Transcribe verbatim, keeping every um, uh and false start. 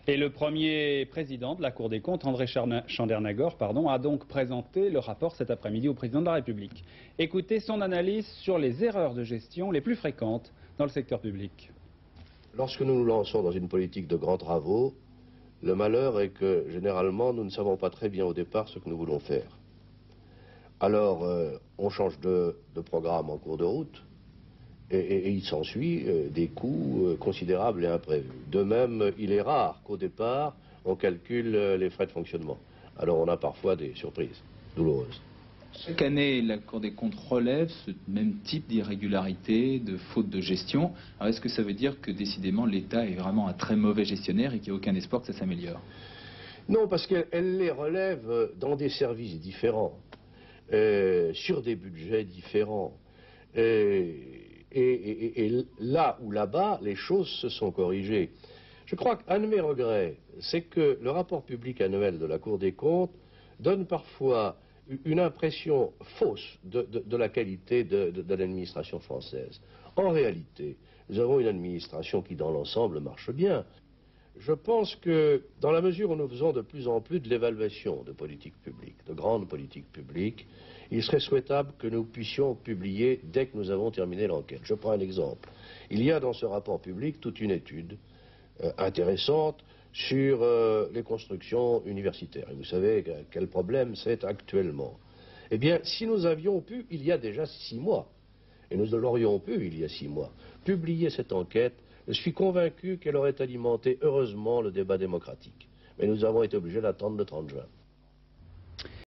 Et le premier président de la Cour des comptes, André Chandernagor, pardon, a donc présenté le rapport cet après-midi au président de la République. Écoutez son analyse sur les erreurs de gestion les plus fréquentes dans le secteur public. Lorsque nous nous lançons dans une politique de grands travaux, le malheur est que, généralement, nous ne savons pas très bien au départ ce que nous voulons faire. Alors, euh, on change de, de programme en cours de route, et, et, et il s'ensuit euh, des coûts euh, considérables et imprévus. De même, il est rare qu'au départ, on calcule euh, les frais de fonctionnement. Alors, on a parfois des surprises douloureuses. Chaque année, la Cour des comptes relève ce même type d'irrégularité, de faute de gestion. Alors, est-ce que ça veut dire que, décidément, l'État est vraiment un très mauvais gestionnaire et qu'il n'y a aucun espoir que ça s'améliore? Non, parce qu'elle les relève dans des services différents, euh, sur des budgets différents. Euh, et, et, et là ou là-bas, les choses se sont corrigées. Je crois qu'un de mes regrets, c'est que le rapport public annuel de la Cour des comptes donne parfois une impression fausse de, de, de la qualité de, de, de l'administration française. En réalité, nous avons une administration qui, dans l'ensemble, marche bien. Je pense que, dans la mesure où nous faisons de plus en plus de l'évaluation de politiques publiques, de grandes politiques publiques, il serait souhaitable que nous puissions publier dès que nous avons terminé l'enquête. Je prends un exemple. Il y a dans ce rapport public toute une étude euh, intéressante sur euh, les constructions universitaires. Et vous savez quel problème c'est actuellement. Eh bien, si nous avions pu, il y a déjà six mois, et nous l'aurions pu il y a six mois, publier cette enquête, je suis convaincu qu'elle aurait alimenté heureusement le débat démocratique. Mais nous avons été obligés d'attendre le trente juin.